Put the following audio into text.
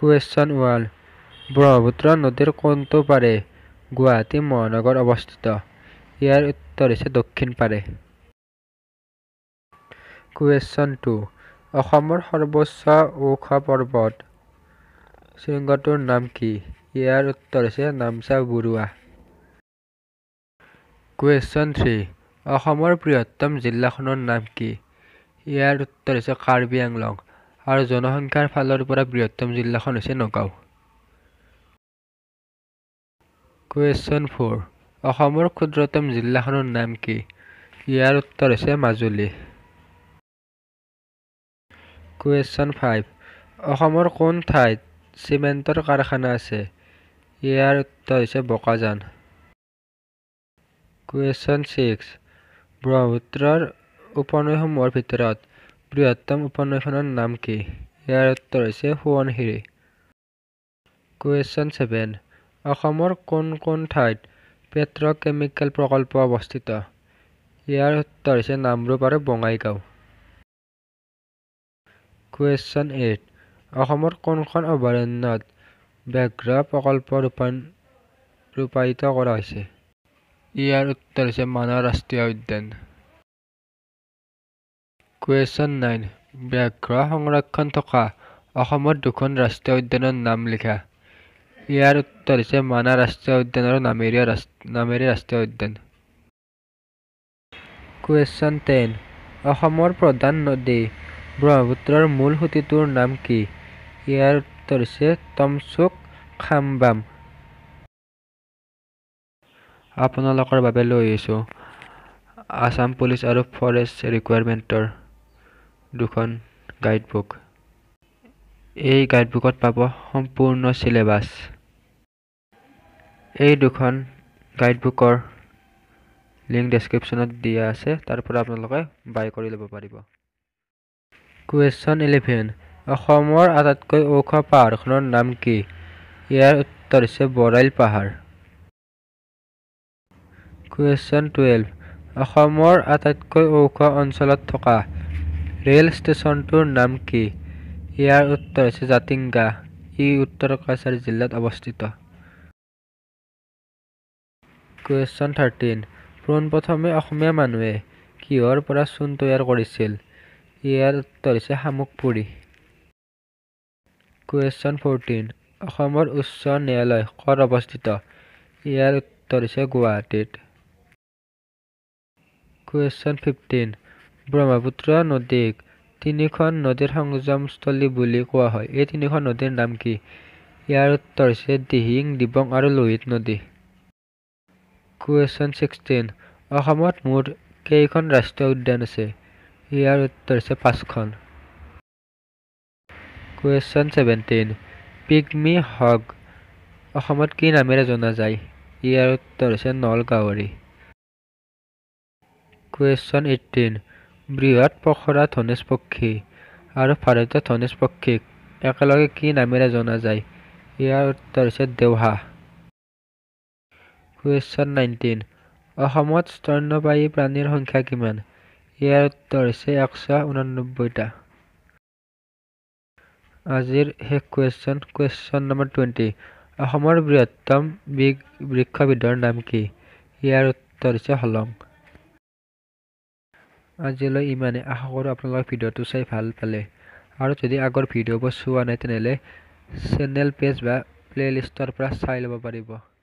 question 1 Brahmaputra নদীৰ কোনটো পাৰে গুৱাহাটী মহানগৰ অৱস্থিত ইয়াৰ উত্তৰ হৈছে দক্ষিণ পাৰে কুৱেশ্যন 2 অসমৰ সৰ্বোচ্চ ওখ পৰ্বত শৃংগটোৰ নাম কি ইয়াৰ উত্তৰ হৈছে নামচা বৰুৱা কুৱেশ্যন 3 অসমৰ বৃহত্তম জিলাখনৰ নাম কি ইয়াৰ উত্তৰ হৈছে কাৰ্বি আংলং আৰু জনসংখ্যাৰ ফালৰ পৰা বৃহত্তম জিলাখন হৈছে নগাঁও কুৱেশ্যন 4 অসমৰ ক্ষুদ্ৰতম জিলাখনৰ নাম কি ইয়াৰ উত্তৰ হৈছে মাজুলী কুৱেশ্যন 5 অসমৰ কোন ঠাইত চিমেণ্টৰ কাৰখানা আছে ইয়াৰ উত্তৰ হৈছে বোকাজান কুৱেশ্যন 6 ব্ৰহ্মপুত্ৰৰ উপনৈসমূহৰ ভিতৰত বৃহত্তম উপনৈখনৰ নাম কি ইয়াৰ উত্তৰ হৈছে সোৱণশিৰি কুৱেশ্যন 7 অসমৰ কোন ঠাইত পেট্ৰ'কেমিকেল প্ৰকল্প অৱস্থিত ইয়াৰ উত্তৰ হৈছে নামৰূপ আৰু বঙাইগাঁও কুৱেশ্যন 8 অসমৰ কোনখন অভয়াৰণ্যত ব্যাঘ্ৰ প্ৰকল্প ৰূপায়িত কৰা হৈছে ইয়াৰ উত্তৰ হৈছে মানাহ ৰাষ্ট্ৰীয় উদ্যান কুৱেশ্যন 9 ব্যাঘ্ৰ সংৰক্ষণ থকা অসমৰ দুখন ৰাষ্ট্ৰীয় উদ্যানৰ নাম লিখা ইয়াৰ উত্তৰ হৈছে মানাহ ৰাষ্ট্ৰীয় উদ্যান আৰু নামেৰি ৰাষ্ট্ৰীয় উদ্যান কুৱেশ্যন 10 অসমৰ প্ৰধান নদী ব্ৰহ্মপুত্ৰৰ মূল সুঁতিটোৰ নাম কি ইয়াৰ উত্তৰ হৈছে তমচুক খামবাম আপোনালোকৰ বাবে লৈ আহিছোঁ আসাম পুলিচ আৰু ফৰেষ্ট ৰিকুৱাৰমেণ্টৰ দুখন গাইডবুক এই গাইডবুকত পাব সম্পূৰ্ণ চিলেবাছ এই দুখন গাইডবুকৰ লিংক ডেছক্ৰিপশ্যনত দিয়া আছে তাৰ পৰা আপোনালোকে বাই কৰি ল'ব পাৰিব কুৱেশ্যন 11 অসমৰ আটাইতকৈ ওখ পাহাৰখনৰ নাম কি ইয়াৰ উত্তৰ হৈছে বৰাইল পাহাৰ কুৱেশ্যন 12 অসমৰ আটাইতকৈ ওখ অঞ্চলত থকা ৰেল ষ্টেচনটোৰ নাম কি ইয়াৰ উত্তৰ হৈছে জাতিংগা ই উত্তৰ কাছাৰী জিলাত অৱস্থিত কুৱেশ্যন 13 পোনপ্ৰথমে অসমীয়া মানুহে কিহৰ পৰা চূণ তৈয়াৰ কৰিছিল ইয়াৰ উত্তৰ হৈছে শামুক পুৰি কুৱেশ্যন 14 অসমৰ উচ্চ ন্যায়ালয় ক'ত অৱস্থিত ইয়াৰ উত্তৰ হৈছে গুৱাহাটীত কুৱেশ্যন 15 ব্ৰহ্মপুত্ৰ নদীক তিনিখন নদীৰ সংযমস্থলী বুলি কোৱা হয় এই তিনিখন নদীৰ নাম কি ইয়াৰ উত্তৰ হৈছে দিহিং দিবং আৰু লোহিত নদী কুৱেশ্যন 16 অসমত মুঠ কেইখন ৰাষ্ট্ৰীয় উদ্যান আছে ইয়াৰ উত্তৰ হৈছে 5খন কুৱেশ্যন 17 পিগমি হগ অসমত কি নামেৰে জনা যায় ইয়াৰ উত্তৰ হৈছে নলগাহৰি কুৱেশ্যন 18 বৃহৎ পখৰা ধনেশ পক্ষী আৰু ভাৰতীয় ধনেশ পক্ষীক একেলগে কি নামেৰে জনা যায় ইয়াৰ উত্তৰ হৈছে দেওহা কুৱেশ্যন 19 অসমত স্তন্যপায়ী প্ৰাণীৰ সংখ্যা কিমান ইয়াৰ উত্তৰ হৈছে 189টা আজিৰ শেষ কুৱেশ্যন নম্বৰ 20 অসমৰ বৃহত্তম বৃক্ষবিধৰ নাম কি ইয়াৰ উত্তৰ হৈছে হলং আজিলৈ ইমানে আশা কৰোঁ আপোনালোকে ভিডিঅ'টো চাই ভাল পালে আৰু যদি আগৰ ভিডিঅ'বোৰ চোৱা নাই তেনেহ'লে চেনেল পেজ বা প্লেলিষ্টৰ পৰা চাই ল'ব পাৰিব